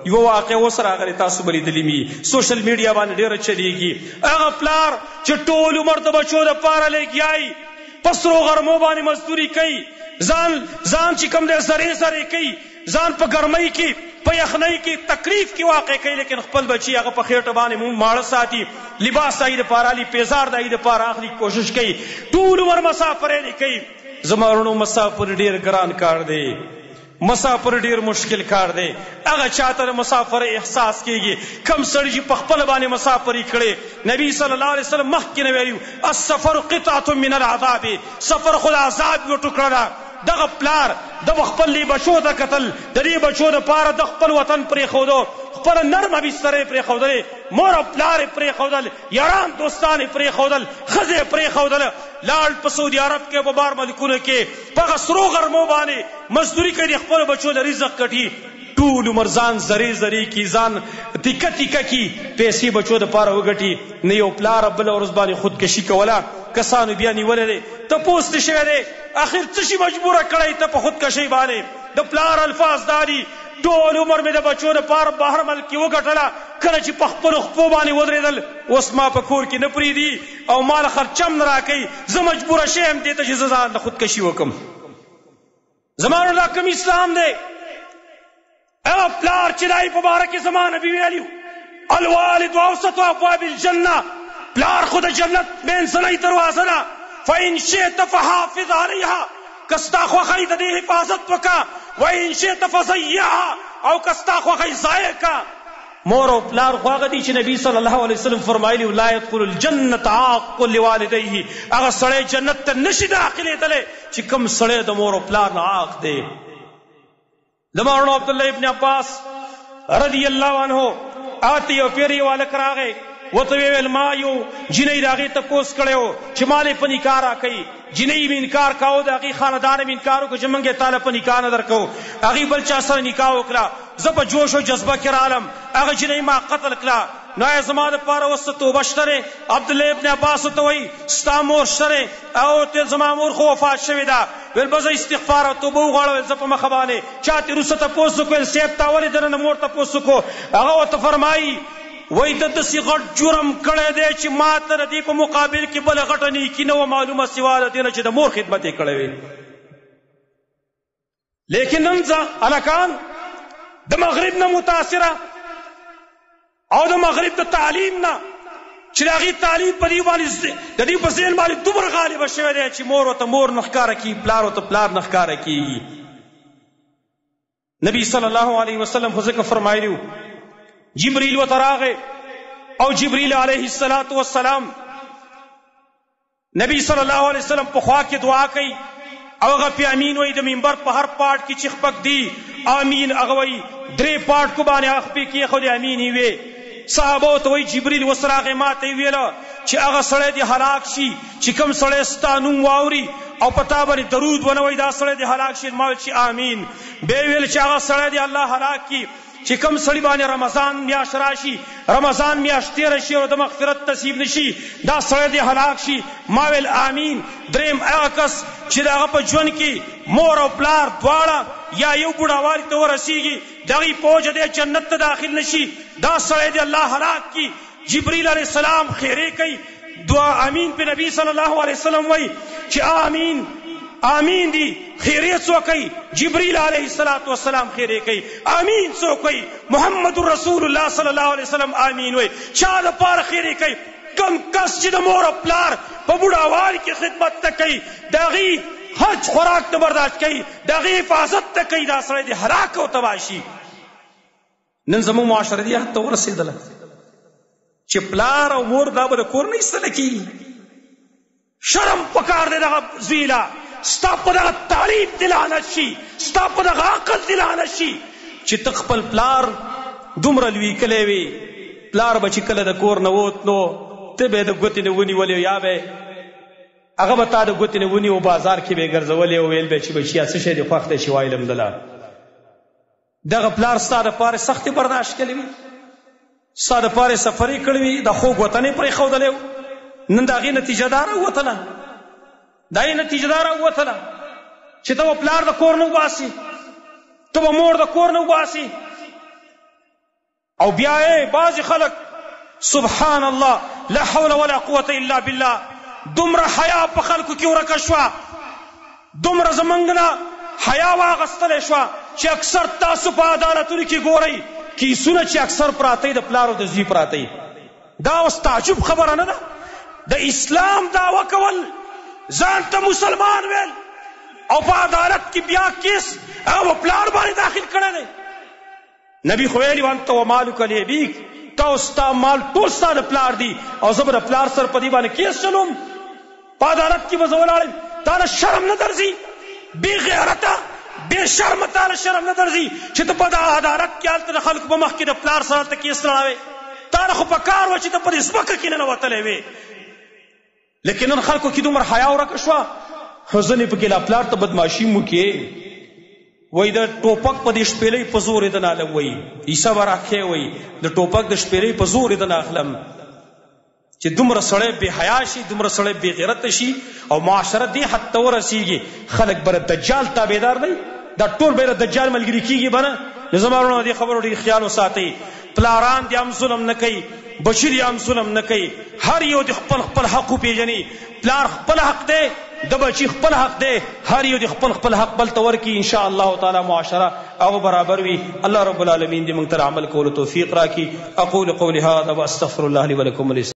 یو واقع اوس راغلی تاسو به لیدلې وي سوشل میډیا باندې ډېره چلیږي هغه پلار چې ټول عمر د بچو دپاره لګیایي په سرو غرمو باندې مزدوري کوي ځان چې کوم دی زرې کوي ځان په ګرمۍ کې په یخنۍ کې تکلیف کې واقع کوي لیکن خپل بچي هغه په خېټه باندې ماړه ساتي لباس د هغې دپاره اخلي پیزار د هغې دپاره اخلي کوشش کوي ټول عمر مسافرۍ کوي زما وروڼو مسافر ډېر ګران کار دی مسافر ډیر مشکل کار دی هغه چاته د مسافر احساس کیږي کم سړي چې په خپل باندې مسافري کړي نبی صلی الله علیه وسلم مخکې نه ویلي السفر قطعه من العذاب سفر خو د عذاب یو ټوکړه ده دغه پلار د خپل بچو ته کتل د دې بچو دپاره د خپل وطن پرېښودو خپل نرمه بسترې پرېښودلې مور او پلار یې پرېښودل یاران دوستان یې پرېښودل ښځې یې پرېښودله لاړ په سعودي عرب کې په بار ملکونو کې په هغه سرو غرمو باندې مزدوري کوي د خپلو بچو د رزق کټي ټول عمر ځان زرې کی ځان تیکه کی پیسې بچو دپاره وګټي نه یو پلار بله ورځ باندې خودکشي کوله کسانو بیا نیولی دی تپوس ته شوی دی اخر څه شي مجبوره کړی ته په خودکشۍ باندې د پلار الفاظ دا دي ټول عمر مې د بچو دپاره بهر ملک کې وګټله کله چې په خپلو خپو باندې ودرېدل اوس ما په کور کې نه پرېږدي او ما له خرچم نه راکوي زه مجبوره شیم دې ته چې زه ځان له خودکشي وکړم زما دا کوم اسلام دی هغه پلار چې دای په باره کې زما نبي ویلي الوالد اوسط ابواب الجنه پلار خو د جنت منځنۍ دروازه ده فإن شئت فحافظ عليها کستا خوښی د دې حفاظت وکړه وإن شئت فضيعها او کستا خوښی ضایع کړه مور او پلار خو هغه دي چې نبی صلی الله علیه وسلم فرمایلي لا يدخل الجنة عاق لوالديه هغه سړی جنت ته نشي داخلېدلی چې کوم سړی د مور او پلار نه عاق دی زما وروڼو عبدالله ابن عباس رضی الله عنه هغه یو پیر یو هلک راغی ورته ویل ما یو جنۍ د هغې تپوس کړی و چې ما یې په نکاح راکوي جنۍ مې انکار کاوه د هغې خاندان مې انکار وکړو چې موږ یې تاله په نکاح نه درکوو هغې بل چا سره نکاح وکړه زه په جوش او جذبه کې رالم هغه جنۍ ما قتل کړه نو آیا زما دپاره اوس څه توبه شته دی عبدالله ابن عباس ورته وایي ستا مور شته دی او زما مور خو وفات شوې ده ویل به زه استغفار او توبه وغواړم زه په مخه باندې چا ترې وروسته تپوس وکړو ویل صاحب تا ولې دننه مور تپوس وکړو هغه ورته فرمایي وای د داسې غټ جرم کړی دی چې ما ته د دې په مقابل کې بله غټه نیکي نه وه معلومه سوا د دې نه چې د مور خدمت یې کړی وي لیکن نن هلکان د مغرب نه متاثره او د مغرب د تعلیم نه چې د هغې تعلیم په دې باندې د دې په ذهن باندې دومره غالبه شوی دی چې مور ورته مور نه ښکاره کېږي پلار ورته پلار نه ښکاره کېږي نبی صلی الله علیه وسلم خو ځکه فرمایلي جبریل ورته راغی او جبریل علیه السلام نبی صلی الله علیه وسلم په خوا کې دعا کوي او هغه پې امین وایي د منبر په هر پاټ کې چې خپک دی امین هغه وایي درې پاټ کو باندې هغه خپې کېښودې امین یې وې صحابه ورته وایي جبریل اوس راغی ما ته یې ویله چې هغه سړی دې هلاک شي چې کوم سړی ستا نوم واوري او په تا باندې درود ونه وایي دا سړی دې هلاک شي ما ویل چې آمین بیا ویل چې هغه سړی دې الله هلاک کړي چې کوم سړي باندې رمضان میاشت راشي رمضان میاشت تېره شي او د مغفرت نصیب نشي دا سړی دې هلاک شي ما ویل آمین دریم هغه کس چې د هغه په ژوند کې مور او پلار دواړه یا یو بوډاوالي ته ورسیږي د هغې په وجه دی جنت ته داخل نشي دا سړی دې الله هلاک کړي جبریل علیه السلام خیرې کوي دعا امین په نبی صلی الله علیه وسلم وایي چې آمین آمین دی خیرې څوک کوي جبریل علیه السلام خیرې کوي آمین څوک کوي محمد رسول الله صلی الله علیه وسلم آمین وایي چا دپاره خیرې کوي کم کس چې د مور او پلار په بوډاوالي کې خدمت ته کوي د هغې حج خوراک ته برداشت کوي د هغې حفاظت ته کوي دا سړی دې هلاک او تباه شي نن زموږ معاشره دې حد ته ورسېدله چې پلار او مور دا به د کور نه ایستله کېږي شرم پکار دی دغه زوی له ستا په دغه تعلیم دې لعنت شي ستا په دغه عقل دې لعنت شي چې ته خپل پلار دومره لوی کلی وي پلار به چې کله د کور نه ووت نو ته به یې د ګوتې نه ونیولې یا به هغه به تا د ګوتې نه ونیو بازار کې به یې ګرځولې او ویل به چې بچیا څه شی دې خوښ دی چې وایلم دله دغه پلار ستا دپاره سختې برداشت کړې وي ستا دپاره سفرې کړې وي د خوږ وطن یې پرېښودلی و نن د هغې نتیجه دا راووتله دا یې نتیجه دا راووتله چې ته به پلار د کور نه وباسي ته به مور د کور نه وباسي او بیا بعض خلق سبحان الله لا حول ولا قوة الا بالله دومره حیا په خلکو کې ورکه شوه، دومره زمونږ نه حیا واغستلی شوه چې اکثر تاسو په عدالتونو کې ګورئ کیسونه چې اکثر پراته د پلار او د زوی پراته. دا اوس تعجب خبره نه ده. د اسلام دعوه کول، ځان ته مسلمان ویل، او په عدالت کې بیا کیس هغه پلار باندې داخل کړی دی. نبی خو ویلي وانت ومالک لابیک، تا او ستا مال ټول ستا د پلار دی او زه به د پلار سره په دې باندې کیس چلوم، په عدالت کې به زه ولاړم. تاله شرم نه درځي؟ بې غیرته بې شرمه تاله شرم نه درځي چې ته په د عدالت کې هلته د خلکو په مخ کې د پلار سره هلته کیس لړوې؟ تاله خو په کار وه چې ته په دې ځمکه کې ننوتلی وې. لیکن نن خلکو کې دومره حیا ورکه شوه، ځنې پکې لا پلار ته بدماشي مو کې وای د ټوپک په دې شپېلۍ په زور یې دنه الم، وایي عیسی به راکښې وایي د ټوپک د شپېلۍ په زور یې دنه اخلم. چې دومره سړی بې حیا شي، دومره سړی بې غیرته شي او معاشره دې حد ته ورسېږي خلک به د دجال تابعدار دی، دا ټول به د دجال ملګري کېږي به نه. نو زما وروڼو دې خبرو ډېر خیال وساتئ. پلاران دې هم ظلم نه کوي، بچي دې هم ظلم نه کوي، هر یو دې خپل خپل حق وپېژني. پلار خپل حق دی، د بچی خپل حق دی، هر یو د خپل حق بل ته ورکړي. ان شاء الله تعالی معاشره هغه برابر وي. الله رب العالمین دې موږ ته عمل کولو توفیق راکړي. اقول قولي هذا واستغفر الله لي ولكم.